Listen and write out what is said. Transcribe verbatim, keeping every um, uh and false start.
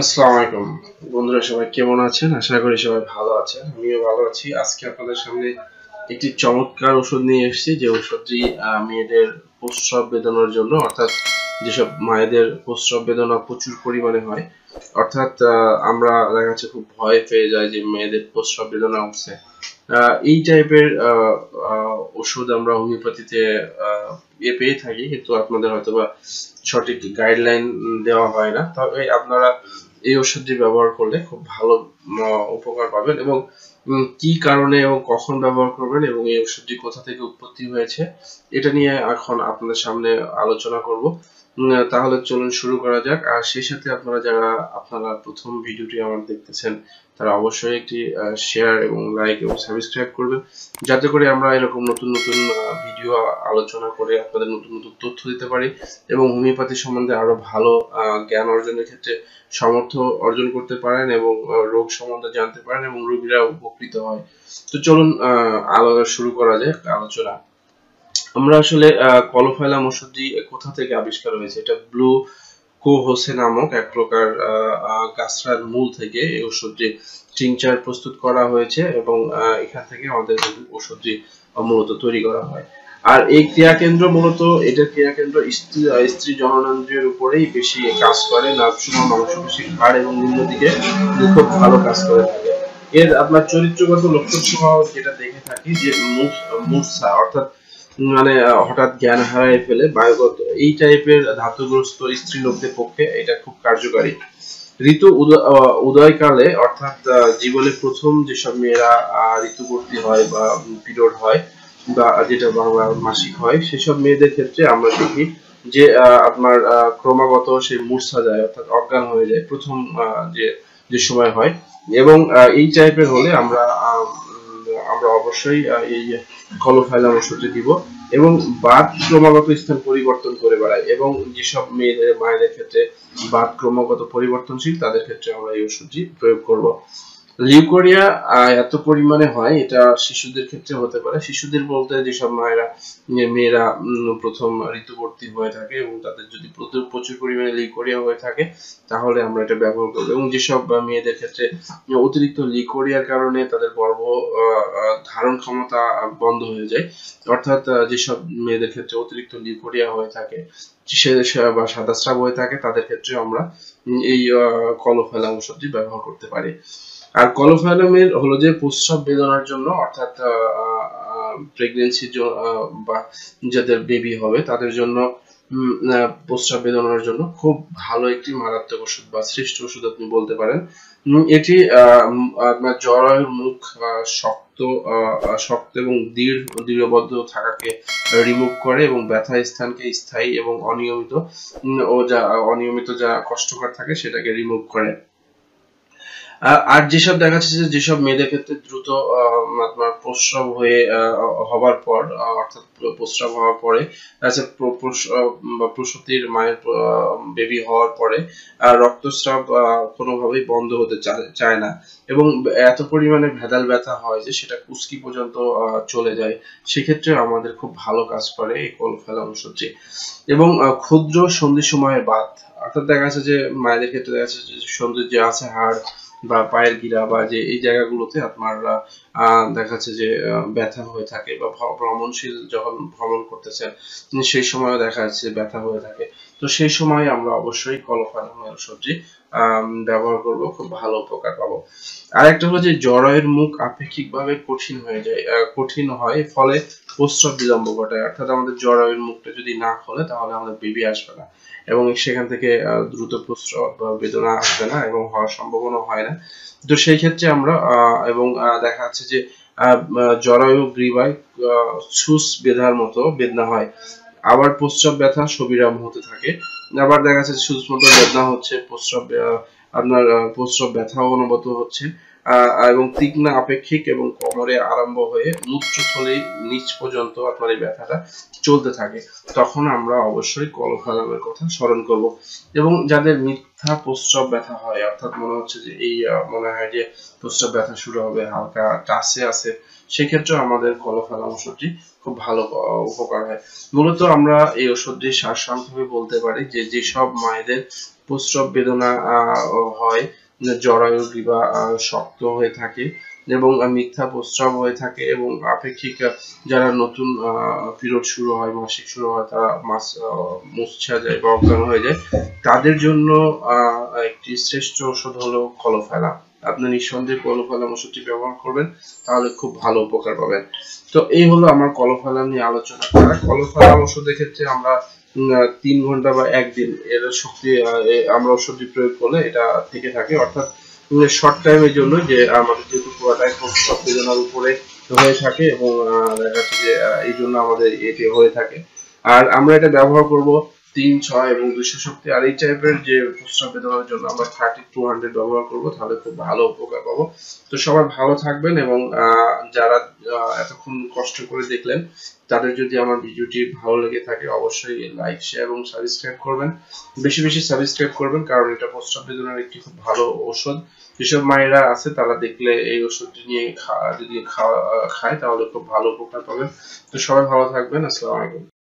আসসালামু আলাইকুম বন্ধুরা, সবাই কেমন আছেন? আশা করি সবাই ভালো আছেন। আমিও ভালো আছি। আজকে আপনাদের সামনে একটি চমৎকার ওষুধ নিয়ে এসেছি, যে ওষুধটি মেয়েদের প্রস্রাব বেদনার জন্য, অর্থাৎ যেসব মায়েদের প্রস্রাব বেদনা প্রচুর পরিমাণে হয়, অর্থাৎ আমরা দেখা যাচ্ছে খুব ভয় পেয়ে যাই যে মেয়েদের প্রস্রাব বেদনা উঠছে, এই টাইপের ওষুধ আমরা হোমিওপ্যাথিতে ইয়ে পেয়ে থাকি, কিন্তু আপনাদের হয়তোবা সঠিক গাইডলাইন দেওয়া হয় না। তবে আপনারা এই ওষুধটি ব্যবহার করলে খুব ভালো উপকার পাবেন, এবং কি কারণে এবং কখন ব্যবহার করবেন এবং এই ওষুধটি কোথা থেকে উৎপত্তি হয়েছে এটা নিয়ে এখন আপনাদের সামনে আলোচনা করব। তাহলে চলুন শুরু করা যাক। আর সেই সাথে আপনারা যারা আপনারা প্রথম ভিডিওটি আমার দেখতেছেন, তারা অবশ্যই একটি শেয়ার এবং লাইক এবং সাবস্ক্রাইব করবেন, যাতে করে আমরা এরকম নতুন নতুন ভিডিও আলোচনা করে আপনাদের নতুন নতুন তথ্য দিতে পারি এবং হোমিওপ্যাথি সম্বন্ধে আরো ভালো জ্ঞান অর্জনের ক্ষেত্রে সামর্থ্য অর্জন করতে পারেন এবং রোগ সম্বন্ধে জানতে পারেন এবং রোগীরা উপকৃত হয়। তো চলুন আলাদা শুরু করা যাক আলোচনা। আমরা আসলে কলোফাইলাম ওষুধটি কোথা থেকে আবিষ্কার হয়েছে? এটা ব্লু কোহোসে নামক এক প্রকার গাছড়ার মূল থেকে এই ওষুধটি টিংচার প্রস্তুত করা হয়েছে, এবং এখান থেকে আমাদের ওষুধটি মূলত তৈরি করা হয়। আর এই ক্রিয়াকেন্দ্র মূলত এটার ক্রিয়াকেন্দ্র স্ত্রী স্ত্রী জননেন্দ্রিয়ের উপরেই বেশি কাজ করে। নাভসমূহ, মাংসপেশি, হাড় এবং নিম্ন দিকে খুব ভালো কাজ করে থাকে। এর আপনার চরিত্রগত লক্ষণ সহ যেটা দেখে থাকি যে মূর্ছা, অর্থাৎ মানে হঠাৎ জ্ঞান হারায় ফেলে বায়ুগত এই টাইপের ধাতুগ্রস্ত স্ত্রী লোকদের পক্ষে এটা খুব কার্যকারী। ঋতু উদয়কালে, অর্থাৎ জীবনের প্রথম যেসব মেয়েরা ঋতুবর্তী হয় বা পিরিয়ড হয় বা যেটা বাংলা মাসিক হয়, সেসব মেয়েদের ক্ষেত্রে আমরা দেখি যে আপনার ক্রমাগত সেই মূর্ছা যায়, অর্থাৎ অজ্ঞান হয়ে যায় প্রথম যে যে সময় হয়। এবং এই টাইপের হলে আমরা আমরা অবশ্যই এই কলোফাইলাম ওষুধটি দিব। এবং বাত ক্রমাগত স্থান পরিবর্তন করে বেড়ায়, এবং যেসব মেয়েদের মায়েদের ক্ষেত্রে বাত ক্রমাগত পরিবর্তনশীল, তাদের ক্ষেত্রে আমরা এই ওষুধটি প্রয়োগ করব। লিউকোরিয়া এত পরিমাণে হয়, এটা শিশুদের ক্ষেত্রে হতে পারে। শিশুদের বলতে যেসব মায়েরা মেয়েরা প্রথম ঋতুবর্তী হয়ে থাকে এবং তাদের যদি প্রচুর পরিমাণে লিউকোরিয়া হয়ে থাকে, তাহলে আমরা এটা ব্যবহার করবো। এবং যেসব মেয়েদের ক্ষেত্রে অতিরিক্ত লিউকোরিয়ার কারণে তাদের গর্ভ ধারণ ক্ষমতা বন্ধ হয়ে যায়, অর্থাৎ যেসব মেয়েদের ক্ষেত্রে অতিরিক্ত লিউকোরিয়া হয়ে থাকে বা সাদাস্রাব হয়ে থাকে, তাদের ক্ষেত্রে আমরা এই কলোফাইলাম ওষুধটি ব্যবহার করতে পারি। আর কলোফাইলামের হলো যে প্রস্রাব বেদনার জন্য, অর্থাৎ প্রেগন্যান্সি বা যাদের বেবি হবে তাদের জন্য প্রস্রাব বেদনার জন্য খুব ভালো একটি মারাত্মক ওষুধ বা শ্রেষ্ঠ ওষুধ আপনি বলতে পারেন। এটি আপনার জরায়ুর মুখ শক্ত শক্ত এবং দৃঢ় দৃঢ়বদ্ধ থাকাকে রিমুভ করে এবং ব্যথা স্থানকে স্থায়ী এবং অনিয়মিত ও যা অনিয়মিত যা কষ্টকর থাকে সেটাকে রিমুভ করে। আর যেসব দেখা যাচ্ছে যে যেসব মেয়েদের ক্ষেত্রে দ্রুত আপনার প্রস্রাব হয়ে হবার পর, অর্থাৎ প্রস্রাব হওয়ার পরে প্রসূতির মায়ের বেবি হওয়ার পরে রক্তস্রাব কোনোভাবেই বন্ধ হতে চায় না, এবং এত পরিমাণে ভেদাল ব্যথা হয় যে সেটা কুস্কি পর্যন্ত চলে যায়, সেক্ষেত্রে আমাদের খুব ভালো কাজ করে এই কলোফাইলাম ওষুধটি। এবং ক্ষুদ্র সন্ধি সময়ের বাত, অর্থাৎ দেখা যাচ্ছে যে মায়েদের ক্ষেত্রে দেখা যাচ্ছে যে সন্ধি যে আছে হাড় বা পায়ের গিরা বা যে এই জায়গাগুলোতে আপনার দেখা যাচ্ছে যে ব্যথা হয়ে থাকে, বা ভ্রমণশীল যখন ভ্রমণ করতেছেন সেই সময় দেখা যাচ্ছে ব্যথা হয়ে থাকে, তো সেই সময় আমরা অবশ্যই কলোফাইলাম ওষুধটি ব্যবহার করব, খুব ভালো উপকার পাবো। আরেকটা হলো যে জরায়ুর মুখ আপেক্ষিকভাবে কঠিন হয়ে যায়, কঠিন হয় ফলে প্রস্রাব বিলম্ব ঘটায়, অর্থাৎ আমাদের জরায়ুর মুখটা যদি না খোলে তাহলে আমাদের বেবি আসবে না, এবং সেখান থেকে দ্রুত প্রস্রাব বা বেদনা আসবে না এবং হওয়ার সম্ভাবনা হয় না। তো সেই ক্ষেত্রে আমরা এবং দেখা যাচ্ছে যে জরায়ু গ্রীবায় ছুঁচ বেঁধার মতো বেদনা হয়, আবার প্রস্রাব ব্যথা সবিরাম হতে থাকে, আবার দেখা যাচ্ছে ছুঁচ মতো বেদনা হচ্ছে, প্রস্রাব আপনার প্রস্রাব ব্যথাও অনুভূত হচ্ছে, এবং তীক্ষ্ণ আপেক্ষিক এবং কোমরে আরম্ভ হয়ে মূত্রথলির নিচ পর্যন্ত আপনার এই ব্যথাটা চলতে থাকে, তখন আমরা অবশ্যই কলোফাইলামের কথা স্মরণ করব। এবং যাদের মিথ্যা প্রস্রাব ব্যথা হয়, অর্থাৎ মনে হচ্ছে যে এই মনে হয় যে প্রস্রাব ব্যথা শুরু হবে, হালকা টাচে আছে, সেক্ষেত্রে আমাদের কলোফাইলাম ওষুধটি খুব ভালো উপকার হয়। মূলত আমরা এই ওষুধটি সারসংক্ষেপে বলতে পারি যে যেসব মায়েদের প্রস্রাব বেদনা হয়, জরায়ু গ্রীবা শক্ত হয়ে থাকে এবং মিথ্যা প্রস্রাব হয়ে থাকে এবং আপেক্ষিক যারা নতুন পিরিয়ড শুরু হয়, মাসিক শুরু হয়, তারা মাস মুচ্ছা যায় বা অজ্ঞান হয়ে যায়, তাদের জন্য একটি শ্রেষ্ঠ ওষুধ হলো কলোফেলা। আপনি নিঃসন্দেহে কলোফেলাম ওষুধটি ব্যবহার করবেন, তাহলে খুব ভালো উপকার পাবেন। তো এই হলো আমার কলোফেলাম নিয়ে আলোচনা করা। কলোফেলাম ওষুধের ক্ষেত্রে আমরা তিন ঘন্টা বা একদিন এর শক্তি আমরা ওষুধটি প্রয়োগ করলে এটা থেকে থাকে, অর্থাৎ শর্ট টাইমের জন্য, যে আমাদের যেহেতু পুরোটাই প্রস্রাব বেদনার উপরে হয়ে থাকে এবং দেখা যাচ্ছে যে এই জন্য আমাদের এটি হয়ে থাকে। আর আমরা এটা ব্যবহার করব তিন ছয় এবং দুইশো শক্তি। আর এই টাইপের যে প্রস্রাব বেদনার জন্য আমরা থার্টি টু হান্ড্রেড ব্যবহার করব, তাহলে খুব ভালো উপকার পাবো। তো সবাই ভালো থাকবেন এবং যারা এতক্ষণ কষ্ট করে দেখলেন, তাদের যদি আমার ভিডিওটি ভালো লেগে থাকে অবশ্যই লাইক শেয়ার এবং সাবস্ক্রাইব করবেন, বেশি বেশি সাবস্ক্রাইব করবেন, কারণ এটা প্রস্রাব বেদনার একটি খুব ভালো ওষুধ। যেসব মায়েরা আছে তারা দেখলে এই ওষুধটি নিয়ে যদি খায় তাহলে খুব ভালো উপকার পাবেন। তো সবাই ভালো থাকবেন। আসসালামু আলাইকুম।